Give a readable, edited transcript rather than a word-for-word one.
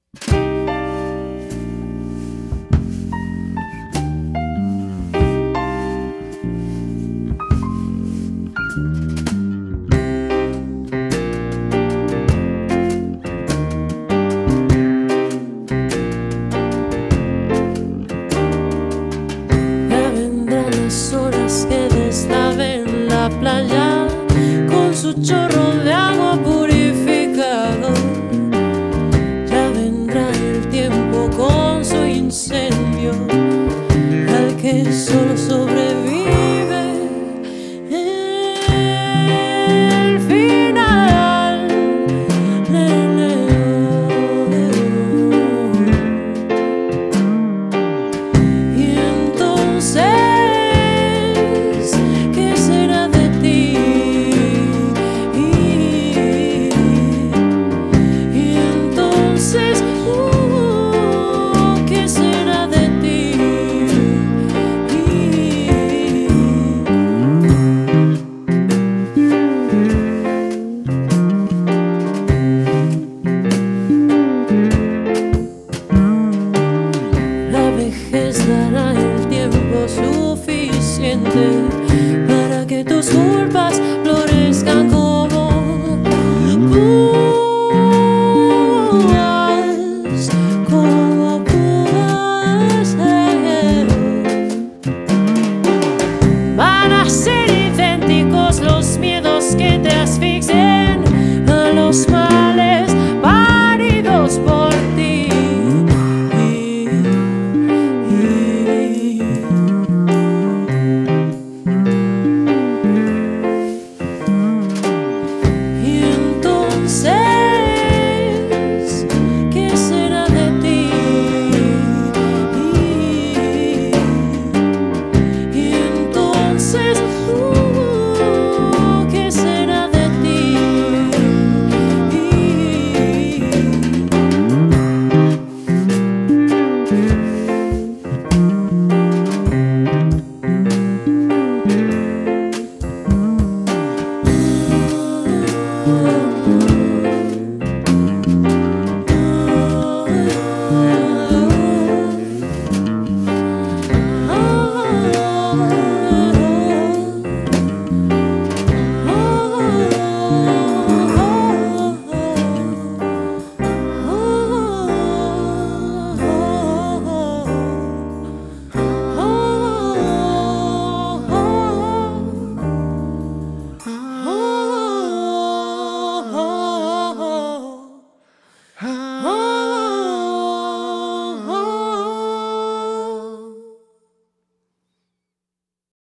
Ya vendrán las olas que deslaven la playa con su chorro de agua purificador. Ya vendrá el tiempo con su incendio, al que solo sobrevive el final. Y entonces, ¿qué será de ti? Y entonces, ¿qué será de ti? La vejez dará el tiempo suficiente para que tus culpas florezcan como púas, como púas. Van a ser idénticos los miedos que te asfixien a los males paridos por ti. Y entonces, ¿qué será de ti? Y entonces, ¿qué será de ti?